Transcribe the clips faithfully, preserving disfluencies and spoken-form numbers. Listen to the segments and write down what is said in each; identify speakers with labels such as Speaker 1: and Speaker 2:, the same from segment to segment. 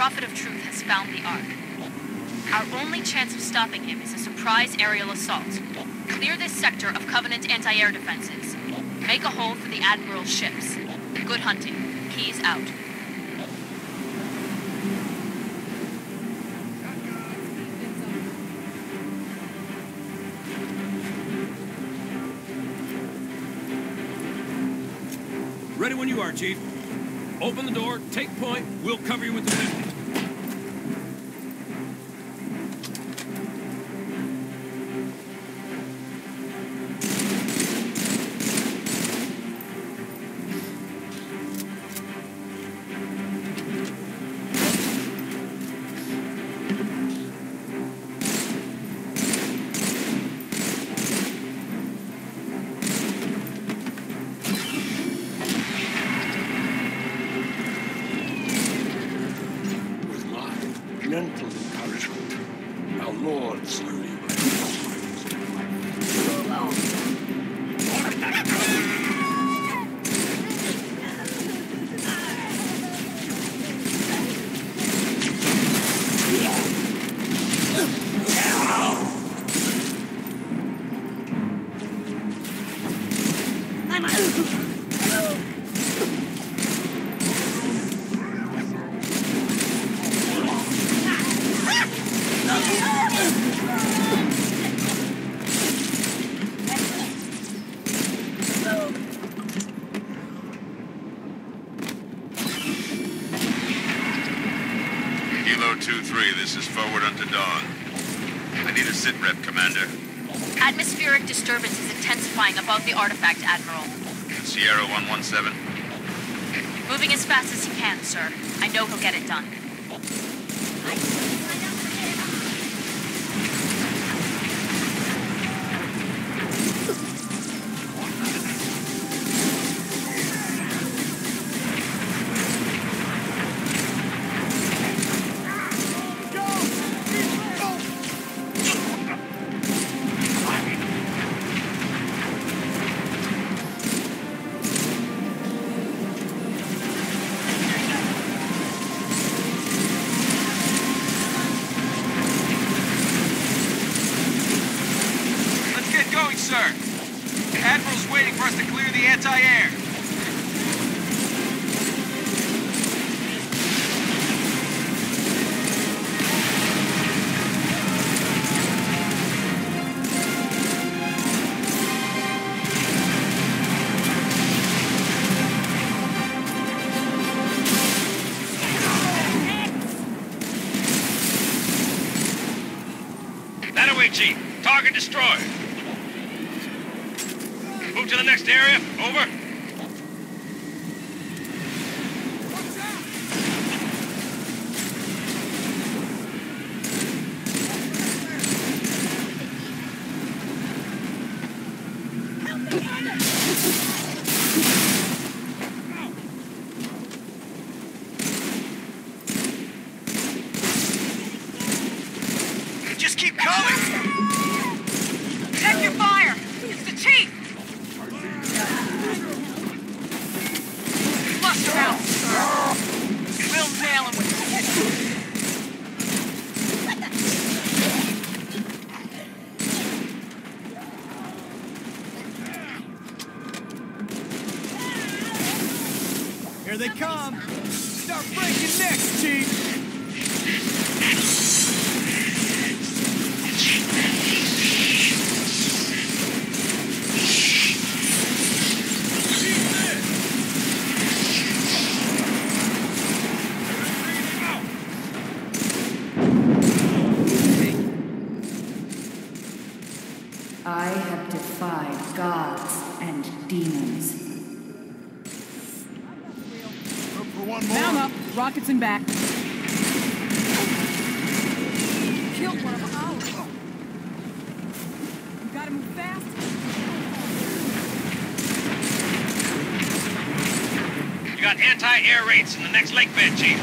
Speaker 1: Prophet of Truth has found the Ark. Our only chance of stopping him is a surprise aerial assault. Clear this sector of Covenant anti-air defenses. Make a hole for the Admiral's ships. Good hunting. Keyes out.
Speaker 2: Ready when you are, Chief. Open the door, take point, we'll cover you with the pistols.
Speaker 3: Mental encouragement. Our Lord slowly
Speaker 4: two three, this is forward unto dawn. I need a sit rep, Commander.
Speaker 1: Atmospheric disturbance is intensifying above the artifact, Admiral.
Speaker 4: Sierra one one seven.
Speaker 1: Moving as fast as he can, sir. I know he'll get it done.
Speaker 5: Sir. Admiral's waiting for us to clear the anti-air.
Speaker 6: That away, Chief. Target destroyed. Move to the next area. Over.
Speaker 5: Just keep coming!
Speaker 1: Check your fire! It's the Chief! Bust him out! We'll nail him with this.
Speaker 5: Here they come! Start breaking necks, Chief!
Speaker 7: I have defied gods and demons.
Speaker 5: For one more.
Speaker 8: Mount up, rockets in back. Killed one of ours. You gotta move fast.
Speaker 6: You got anti-air raids in the next lake bed, Chief.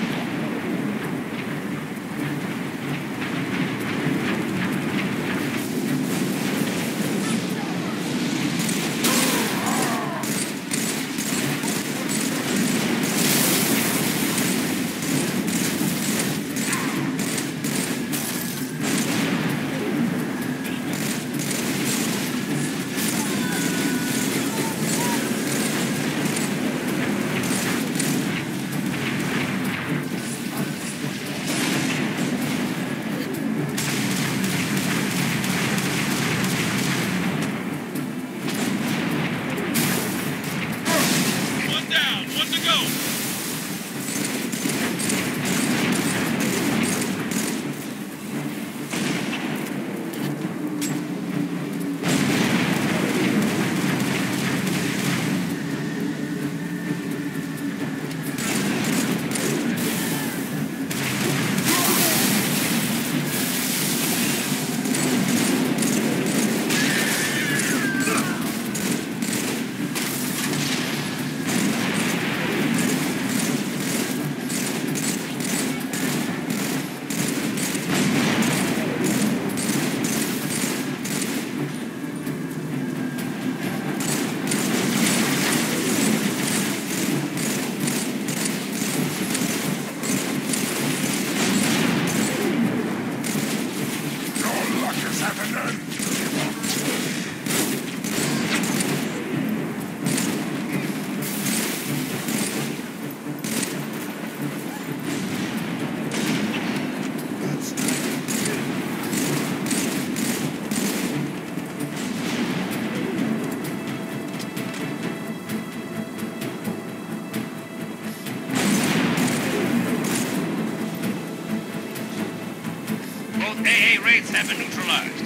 Speaker 6: Both A A raids have been neutralized.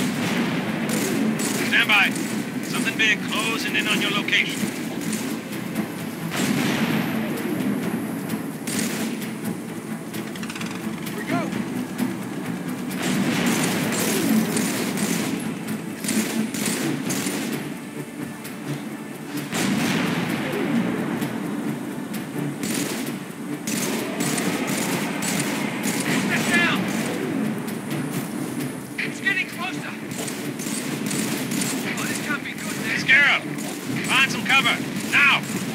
Speaker 6: Stand by. Something big closing in on your location.
Speaker 5: Here we go.
Speaker 6: Get down! It's getting closer. Oh, this can't be good. Scarab, find some cover now.